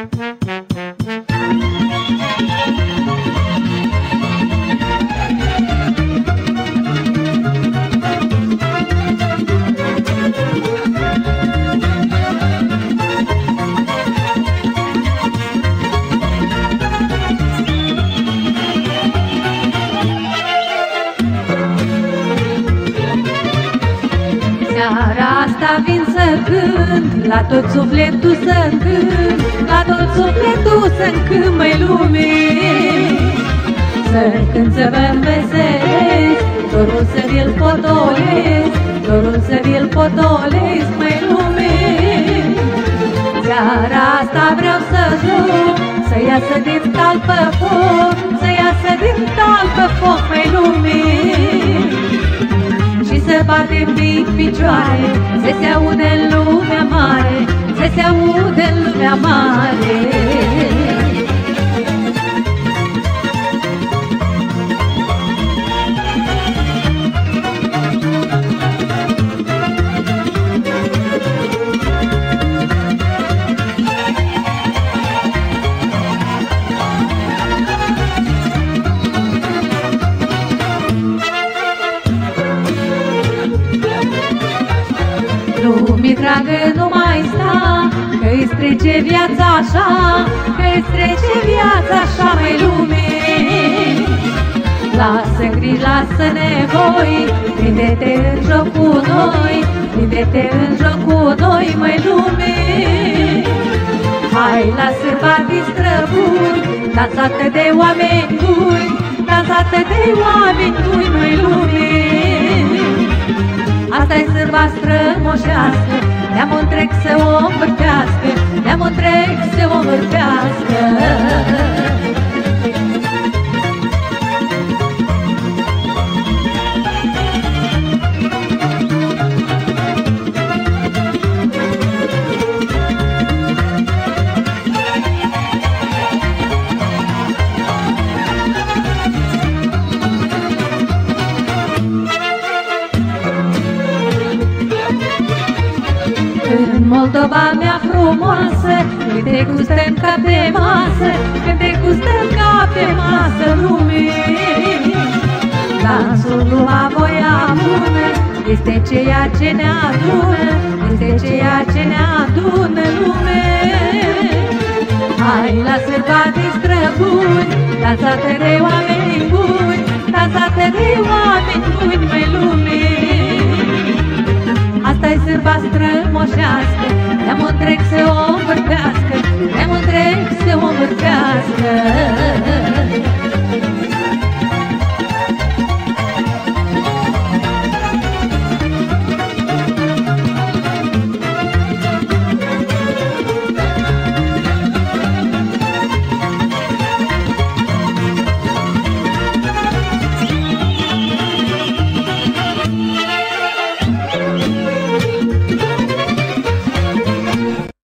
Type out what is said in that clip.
Seara asta vin să cânt, la tot sufletul să-mi cânt, la tot sufletul să-mi cânt, măi lume. Să-mi cânt, să vă înveselesc, dorul să vi-l potolesc, dorul să vi-l potolesc, măi lume. Seara asta vreau să joc, să iasă din tal pe foc, să iasă din tal pe foc, măi lume. Și să batem din picioare, să se aude în lumea mare, să se aude în lumea mare. Lumii dragă, nu mai sta, că-i trece viața așa, că-i trece viața așa, măi lume. Lasă griji, lasă nevoi, prinde-te în joc cu noi, prinde-te în joc cu noi, măi lume. Hai la sârba din străbuni, dansată de oameni buni, dansată de oameni buni, măi lume. Asta-i sârba strămoșească, neamul întreg să o învârtească, neamul întreg să o învârtească. În Moldova mea frumoasă, când te gustăm ca pe masă, când te gustăm ca pe masă, lume. Dansul lumea voia bună, este ceea ce ne adună, este ceea ce ne adună, lume. Hai la sârba din străbuni, dansată de oameni buni, dansată de oameni buni, măi lume. Asta-i sârba strămoșească, neamul întreg să o învârtească, neamul întreg să o învârtească.